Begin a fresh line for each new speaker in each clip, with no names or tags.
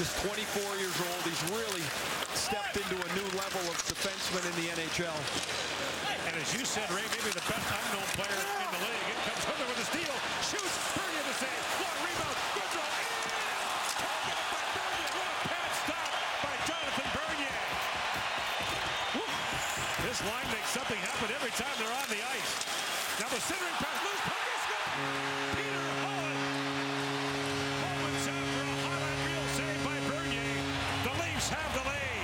Just 24 years old. He's really stepped into a new level of defenseman in the NHL.
And as you said, Ray, maybe the best unknown player in the league. It comes Hooker with a steal. Shoots. Bernier the save. Long rebound. Goodrow. Taken up by Bernier. What a pad stop by Jonathan Bernier. Woo. This line makes something happen every time they're on the ice. Now the centering pass. Loose puck is good. Peter Holland. Moments after a highlight reel save by Bernier. The Leafs have the lead.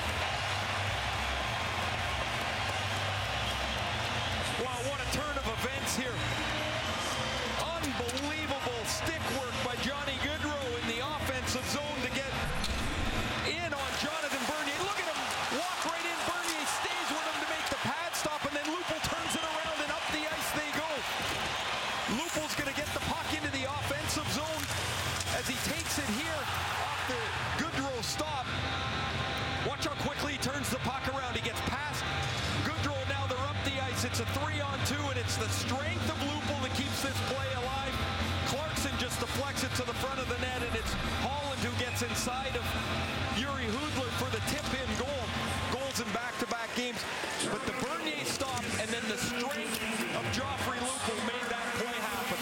Wow, what a turn of events here. Unbelievable stick work by Johnny Gaudreau in the offensive zone to get in on Jonathan Bernier. Look at him walk right in. Bernier stays with him to make the pad stop, and then Lupul turns it around and up the ice they go. Lupul's going to get the puck into the offensive zone as he takes it here off the Gaudreau stop. Watch how quickly he turns the puck around. He gets past Gaudreau. Now they're up the ice. It's a 3-on-2, and it's the strength of Lupul that keeps this play alive. Clarkson just deflects it to the front of the net, and it's Holland who gets inside of Yuri Hudler for the tip-in goal. Goals in back-to-back games. But the Bernier stop and then the strength of Joffrey Lupul made that play happen.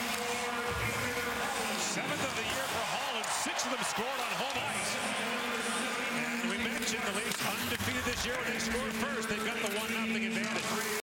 7th of the year for Holland. 6 of them scored on home ice. And we mentioned the Leafs undefeated this year when they scored first. They've got the 1-0 advantage.